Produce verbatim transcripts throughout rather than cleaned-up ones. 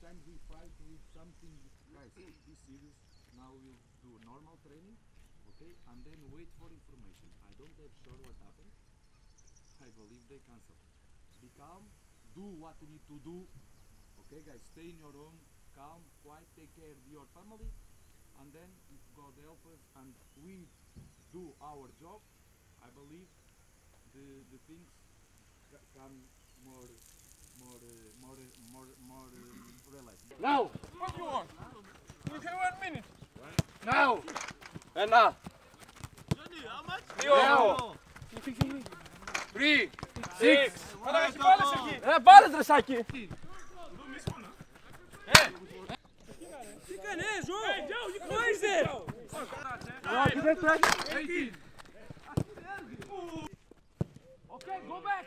sometimes we fight with something. Guys, be serious. Now we'll do normal training, okay? And then wait for information. I don't have sure what happened. I believe they cancel. Be calm. Do what you need to do. Okay, guys, stay in your room, calm, quiet, take care of your family, and then if God help us and we do our job, I believe the the things come more more uh, more more more uh, relaxed. Now. What do you want? You can one minute. Now. And now. Johnny, how much? Now. Three, six. Olha as balas aqui. É, para de aqui. Fica né, João. Dois, Zé. Aqui dentro, aqui. Okay, go back.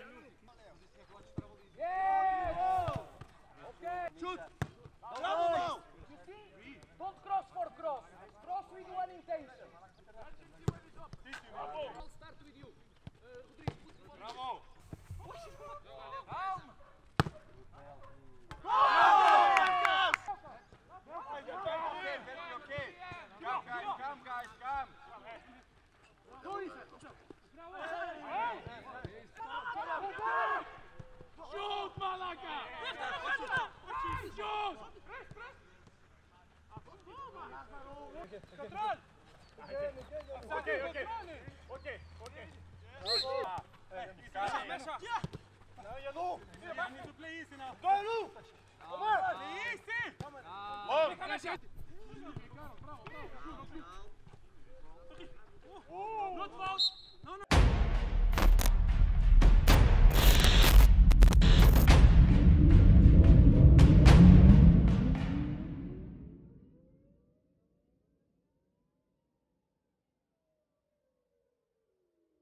Yeah. Okay. Shoot. Bravo now. You see? Don't cross for cross. Cross with one intention. I'll start with you. Uh, Rodrigo, put Bravo. Calm. Shoot, Malaga! Shoot! Control! Okay, okay. Okay, okay. Now you know. You need to play easy now. Go, Lu! Come on! Easy! Come on!